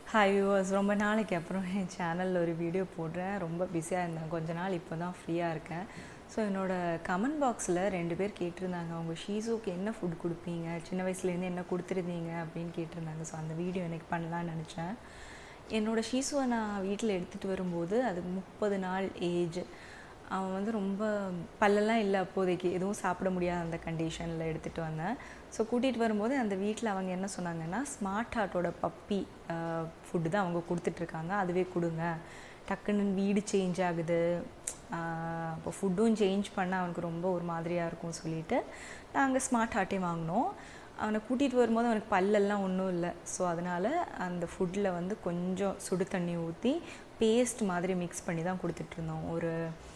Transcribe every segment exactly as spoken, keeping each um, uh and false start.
Hi viewers, ரொம்ப நாளைக்கு அப்புறம் என் சேனலில் ஒரு வீடியோ போடுறேன். ரொம்ப பிஸியாக இருந்தேன் கொஞ்ச நாள். இப்போ தான் ஃப்ரீயாக இருக்கேன். ஸோ என்னோடய கமெண்ட் பாக்ஸில் ரெண்டு பேர் கேட்டிருந்தாங்க, அவங்க ஷீசுக்கு என்ன ஃபுட் கொடுப்பீங்க, சின்ன வயசுலேருந்து என்ன கொடுத்துருந்தீங்க அப்படின்னு கேட்டிருந்தாங்க. ஸோ அந்த வீடியோ எனக்கு பண்ணலான்னு நினச்சேன். என்னோடய ஷீசுவை நான் வீட்டில் எடுத்துகிட்டு வரும்போது அது முப்பது நாள் ஏஜ். அவன் வந்து ரொம்ப பல்லெல்லாம் இல்லை, அப்போதைக்கு எதுவும் சாப்பிட முடியாத அந்த கண்டிஷனில் எடுத்துகிட்டு வந்தேன். ஸோ கூட்டிகிட்டு வரும்போது அந்த வீட்டில் அவங்க என்ன சொன்னாங்கன்னா, ஸ்மார்ட் ஹார்ட்டோட பப்பி ஃபுட்டு தான் அவங்க கொடுத்துட்ருக்காங்க, அதுவே கொடுங்க. டக்குன்னு வீடு சேஞ்ச் ஆகுது, அப்போ ஃபுட்டும் சேஞ்ச் பண்ண அவனுக்கு ரொம்ப ஒரு மாதிரியாக இருக்கும் சொல்லிவிட்டு நாங்கள் ஸ்மார்ட் ஹார்ட்டே வாங்கினோம். அவனை கூட்டிகிட்டு வரும்போது அவனுக்கு பல்லெல்லாம் ஒன்றும் இல்லை. ஸோ அதனால் அந்த ஃபுட்டில் வந்து கொஞ்சம் சுடு தண்ணி ஊற்றி பேஸ்ட் மாதிரி மிக்ஸ் பண்ணி தான் கொடுத்துட்ருந்தோம். ஒரு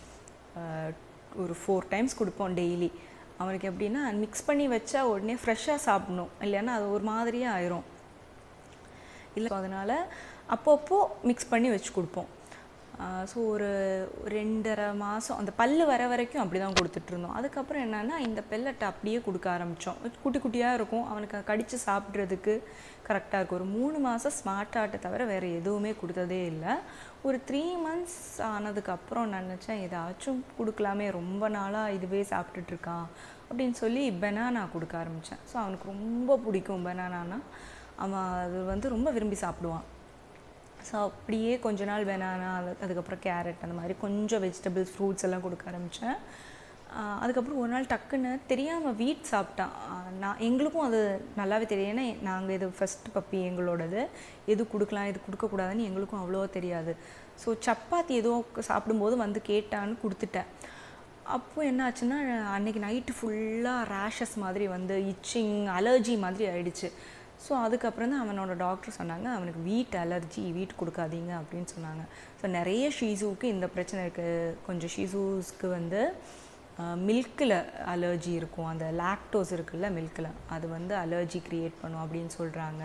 ஒரு ஃபோர் டைம்ஸ் கொடுப்போம் டெய்லி. அவனுக்கு எப்படின்னா, மிக்ஸ் பண்ணி வச்சா உடனே ஃப்ரெஷ்ஷாக சாப்பிடணும், இல்லைன்னா அது ஒரு மாதிரியாக ஆயிரும் இல்லை. அதனால் அப்பப்போ மிக்ஸ் பண்ணி வச்சு கொடுப்போம். ஸோ ஒரு ரெண்டரை மாதம் அந்த பல் வர வரைக்கும் அப்படி தான் கொடுத்துட்ருந்தோம். அதுக்கப்புறம் என்னென்னா, இந்த பெல்லட்டை அப்படியே கொடுக்க ஆரம்பித்தோம். குட்டி குட்டியாக இருக்கும், அவனுக்கு கடித்து சாப்பிட்றதுக்கு கரெக்டாக இருக்கும். ஒரு மூணு மாதம் ஸ்மார்ட் ஹார்ட்டை தவிர வேறு எதுவுமே கொடுத்ததே இல்லை. ஒரு த்ரீ மந்த்ஸ் ஆனதுக்கப்புறம் நினச்சேன், ஏதாச்சும் கொடுக்கலாமே, ரொம்ப நாளாக இதுவே சாப்பிட்டுட்ருக்கான் அப்படின்னு சொல்லி பெனானா கொடுக்க ஆரம்பித்தேன். ஸோ அவனுக்கு ரொம்ப பிடிக்கும் பெனானானா, அவன் அது வந்து ரொம்ப விரும்பி சாப்பிடுவான். ஸோ அப்படியே கொஞ்ச நாள் பெனானா, அது அதுக்கப்புறம் கேரட், அந்த மாதிரி கொஞ்சம் வெஜிடபிள்ஸ், ஃப்ரூட்ஸ் எல்லாம் கொடுக்க ஆரம்பித்தேன். அதுக்கப்புறம் ஒரு நாள் டக்குன்னு தெரியாமல் வீட் சாப்பிட்டான். நான் எங்களுக்கும் அது நல்லாவே தெரியும், ஏன்னா நாங்கள் இது ஃபஸ்ட்டு பப்பி எங்களோடது, எது கொடுக்கலாம் எது கொடுக்கக்கூடாதுன்னு எங்களுக்கும் அவ்வளோவா தெரியாது. ஸோ சப்பாத்தி ஏதோ சாப்பிடும்போது வந்து கேட்டான்னு கொடுத்துட்டேன். அப்போது என்ன ஆச்சுன்னா, அன்றைக்கி நைட்டு ஃபுல்லாக ரேஷஸ் மாதிரி வந்து இச்சிங், அலர்ஜி மாதிரி ஆகிடுச்சு. ஸோ அதுக்கப்புறம் தான் அவனோட டாக்டர் சொன்னாங்க, அவனுக்கு வீட் அலர்ஜி, வீட் கொடுக்காதீங்க அப்படின்னு சொன்னாங்க. ஸோ நிறைய ஷீசுவுக்கு இந்த பிரச்சனை இருக்குது. கொஞ்சம் ஷீசூஸ்க்கு வந்து மில்கில் அலர்ஜி இருக்கும், அந்த லாக்டோஸ் இருக்குல்ல மில்கில், அது வந்து அலர்ஜி க்ரியேட் பண்ணும் அப்படின்னு சொல்கிறாங்க.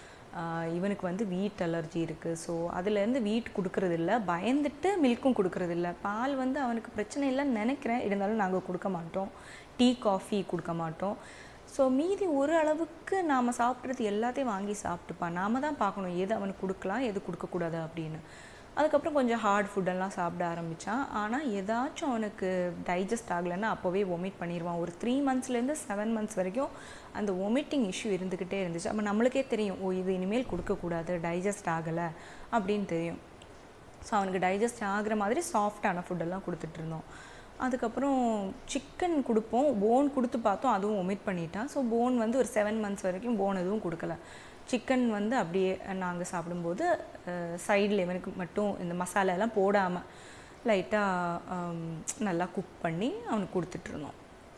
இவனுக்கு வந்து வீட் அலர்ஜி இருக்குது. ஸோ அதுலேருந்து வீட் கொடுக்கறதில்ல, பயந்துட்டு மில்க்கும் கொடுக்கறதில்ல. பால் வந்து அவனுக்கு பிரச்சனை இல்லைன்னு நினைக்கிறேன், இருந்தாலும் நாங்கள் கொடுக்க மாட்டோம். டீ காஃபி கொடுக்க மாட்டோம். ஸோ மீதி ஒரு அளவுக்கு நாம் சாப்பிட்றது எல்லாத்தையும் வாங்கி சாப்பிட்டுப்பான். நாம் தான் பார்க்கணும் எது அவனுக்கு கொடுக்கலாம் எது கொடுக்கக்கூடாது அப்படின்னு. அதுக்கப்புறம் கொஞ்சம் ஹார்ட் ஃபுட்டெல்லாம் சாப்பிட ஆரம்பித்தான். ஆனால் ஏதாச்சும் அவனுக்கு டைஜஸ்ட் ஆகலைன்னா அப்போவே ஒமிட் பண்ணிடுவான். ஒரு த்ரீ மந்த்ஸ்லேருந்து செவன் மந்த்ஸ் வரைக்கும் அந்த ஒமிட்டிங் இஷ்யூ இருந்துக்கிட்டே இருந்துச்சு. அப்போ நம்மளுக்கே தெரியும், ஓ இது இனிமேல் கொடுக்கக்கூடாது, டைஜஸ்ட் ஆகலை அப்படின்னு தெரியும். ஸோ அவனுக்கு டைஜஸ்ட் ஆகிற மாதிரி சாஃப்டான ஃபுட்டெல்லாம் கொடுத்துட்ருந்தோம். அதுக்கப்புறம் சிக்கன் கொடுப்போம், போன் கொடுத்து பார்த்தோம், அதுவும் ஒமிட் பண்ணிட்டான். ஸோ போன் வந்து ஒரு செவன் மந்த்ஸ் வரைக்கும் போன் எதுவும் கொடுக்கல. சிக்கன் வந்து அப்படியே நாங்கள் சாப்பிடும்போது சைடில் இவனுக்கு மட்டும் இந்த மசாலாலாம் போடாமல் லைட்டாக நல்லா குக் பண்ணி அவனுக்கு கொடுத்துட்ருந்தோம்.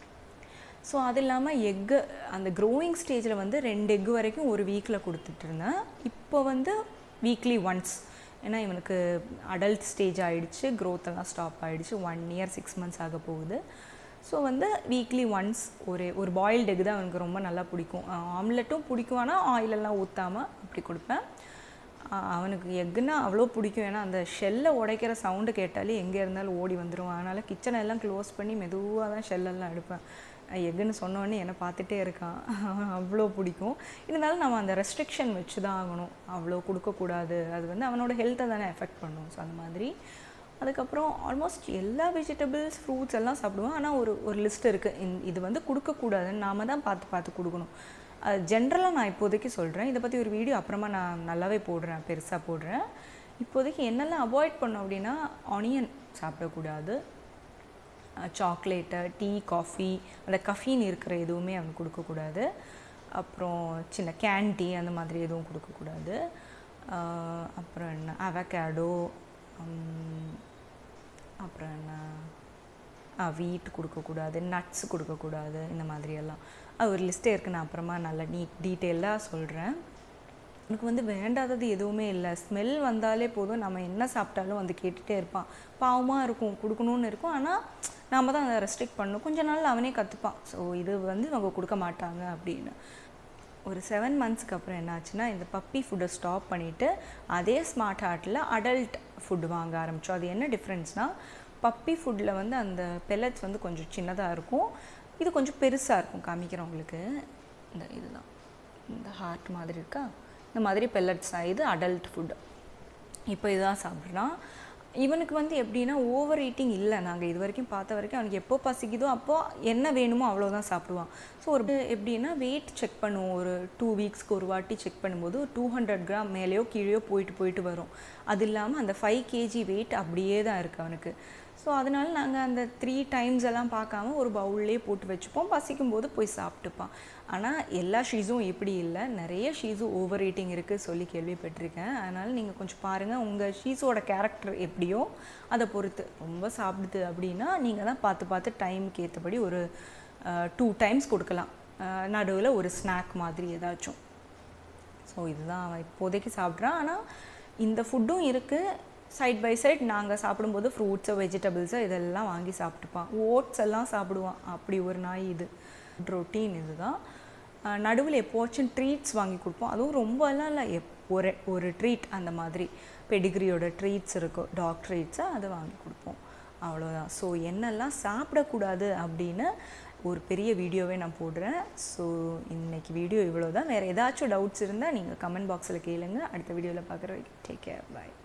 ஸோ அது இல்லாமல் எக்கு, அந்த க்ரோயிங் ஸ்டேஜில் வந்து ரெண்டு எக்கு வரைக்கும் ஒரு வீக்கில் கொடுத்துட்ருந்தேன். இப்போ வந்து வீக்லி ஒன்ஸ், ஏன்னா இவனுக்கு அடல்ட் ஸ்டேஜ் ஆகிடுச்சு, க்ரோத் எல்லாம் ஸ்டாப் ஆகிடுச்சு, ஒன் இயர் சிக்ஸ் மந்த்ஸ் ஆக போகுது. ஸோ வந்து வீக்லி ஒன்ஸ் ஒரு ஒரு பாயில்டு எக் தான் அவனுக்கு ரொம்ப நல்லா பிடிக்கும். ஆம்லெட்டும் பிடிக்கும், ஆனால் ஆயிலெல்லாம் ஊற்றாமல் அப்படி கொடுப்பேன். அவனுக்கு எக்குன்னா அவ்வளோ பிடிக்கும், ஏன்னா அந்த ஷெல்லை உடைக்கிற சவுண்டு கேட்டாலே எங்கே இருந்தாலும் ஓடி வந்துடுவான். அதனால் கிச்சனை எல்லாம் க்ளோஸ் பண்ணி மெதுவாக தான் ஷெல்லெல்லாம் எடுப்பேன். எக்குன்னு சொன்னோடனே என்னை பார்த்துட்டே இருக்கான், அவ்வளோ பிடிக்கும். இருந்தாலும் நம்ம அந்த ரெஸ்ட்ரிக்ஷன் வச்சு தான் ஆகணும், அவ்வளோ கொடுக்கக்கூடாது, அது வந்து அவனோட ஹெல்த்தை தானே எஃபெக்ட் பண்ணும். ஸோ அந்த மாதிரி அதுக்கப்புறம் ஆல்மோஸ்ட் எல்லா வெஜிடபிள்ஸ், ஃப்ரூட்ஸ் எல்லாம் சாப்பிடுவோம். ஆனால் ஒரு ஒரு லிஸ்ட் இருக்குது, இந் இது வந்து கொடுக்கக்கூடாதுன்னு நாம் தான் பார்த்து பார்த்து கொடுக்கணும். அது ஜென்ரலாக நான் இப்போதைக்கு சொல்கிறேன். இதை பற்றி ஒரு வீடியோ அப்புறமா நான் நல்லாவே போடுறேன், பெருசாக போடுறேன். இப்போதைக்கு என்னெல்லாம் அவாய்ட் பண்ணோம் அப்படின்னா, ஆனியன் சாப்பிடக்கூடாது, சாக்லேட்டு, டீ, காஃபி, அந்த கஃபீன் இருக்கிற எதுவுமே அவனுக்கு கொடுக்கக்கூடாது. அப்புறம் சின்ன கேண்டி அந்த மாதிரி எதுவும் கொடுக்கக்கூடாது. அப்புறம் என்ன, அவகேடோ, அப்புறம் என்ன, வீட் கொடுக்கக்கூடாது, நட்ஸ் கொடுக்கக்கூடாது, இந்த மாதிரியெல்லாம் அது ஒரு லிஸ்ட்டே இருக்குது. நான் அப்புறமா நல்லா நீட் டீட்டெயிலாக சொல்கிறேன். எனக்கு வந்து வேண்டாதது எதுவுமே இல்லை. ஸ்மெல் வந்தாலே போதும், நம்ம என்ன சாப்பிட்டாலும் வந்து கேட்டுகிட்டே இருப்பான். பாவமாக இருக்கும், கொடுக்கணுன்னு இருக்கும், ஆனால் நாம் தான் அதை ரெஸ்ட்ரிக்ட் பண்ணணும். கொஞ்ச நாள் அவனே கற்றுப்பான், ஸோ இது வந்து அவங்க கொடுக்க மாட்டாங்க அப்படின்னு. ஒரு செவன் மந்த்ஸ்க்கு அப்புறம் என்ன ஆச்சுன்னா, இந்த பப்பி ஃபுட்டை ஸ்டாப் பண்ணிவிட்டு அதே ஸ்மார்ட் ஹார்ட்டில் அடல்ட் ஃபுட் வாங்க ஆரம்பித்தோம். அது என்ன டிஃப்ரென்ஸ்னால், பப்பி ஃபுட்டில் வந்து அந்த பெல்லட்ஸ் வந்து கொஞ்சம் சின்னதாக இருக்கும், இது கொஞ்சம் பெருசாக இருக்கும். காமிக்கிறவங்களுக்கு இந்த இதுதான், இந்த ஹார்ட் மாதிரி இருக்கா, இந்த மாதிரி பெல்லட்ஸ் இது அடல்ட் ஃபுட். இப்போ இதுதான் சாப்பிட்றான். இவனுக்கு வந்து எப்படின்னா ஓவர் ஈட்டிங் இல்லை. நாங்கள் இது வரைக்கும் பார்த்த வரைக்கும் அவனுக்கு எப்போ பசிக்குதோ அப்போ என்ன வேணுமோ அவ்வளோதான் சாப்பிடுவான். ஸோ ஒரு எப்படின்னா வெயிட் செக் பண்ணுவோம். ஒரு டூ வீக்ஸ்க்கு ஒரு வாட்டி செக் பண்ணும்போது டூ ஹண்ட்ரட் கிராம் மேலேயோ கீழேயோ போயிட்டு போயிட்டு வரும். அது இல்லாமல் அந்த ஃபைவ் கேஜி வெயிட் அப்படியே தான் இருக்குது அவனுக்கு. ஸோ அதனால நாங்கள் அந்த த்ரீ டைம்ஸ் எல்லாம் பார்க்காம ஒரு பவுல்லே போட்டு வச்சுப்போம். பசிக்கும் போது போய் சாப்பிட்டுப்பான். ஆனால் எல்லா ஷீஸும் இப்படி இல்லை. நிறைய ஷீஸும் ஓவர் ஈட்டிங் இருக்குது சொல்லி கேள்விப்பட்டிருக்கேன். அதனால் நீங்கள் கொஞ்சம் பாருங்கள் உங்கள் ஷீஸோட கேரக்டர் எப்படியோ அதை பொறுத்து. ரொம்ப சாப்பிடுது அப்படின்னா நீங்கள் தான் பார்த்து பார்த்து டைமுக்கு ஏற்றபடி ஒரு டூ டைம்ஸ் கொடுக்கலாம். நடுவில் ஒரு ஸ்நாக் மாதிரி ஏதாச்சும். ஸோ இதுதான் அவன் இப்போதைக்கு சாப்பிட்றான். ஆனால் இந்த ஃபுட்டும் இருக்குது. சைட் பை சைட் நாங்கள் சாப்பிடும்போது ஃப்ரூட்ஸு வெஜிடபிள்ஸு இதெல்லாம் வாங்கி சாப்பிட்டுப்பான். ஓட்ஸ் எல்லாம் சாப்பிடுவான். அப்படி ஒரு நாய் இது. ரொட்டீன் இது தான். நடுவில் எப்போச்சும் ட்ரீட்ஸ் வாங்கி கொடுப்போம். அதுவும் ரொம்பலாம் இல்லை, எப் ஒரு ஒரு ட்ரீட் அந்த மாதிரி பெடிகிரியோட ட்ரீட்ஸ் இருக்கும், டாக் ட்ரீட்ஸை அதை வாங்கி கொடுப்போம். அவ்வளோதான். ஸோ என்னெல்லாம் சாப்பிடக்கூடாது அப்படின்னு ஒரு பெரிய வீடியோவே நான் போடுறேன். ஸோ இன்றைக்கி வீடியோ இவ்வளோ தான். வேறு ஏதாச்சும் டவுட்ஸ் இருந்தால் நீங்கள் கமெண்ட் பாக்ஸில் கேளுங்க. அடுத்த வீடியோவில் பார்க்குற வரைக்கும் டேக் கேர், பாய்.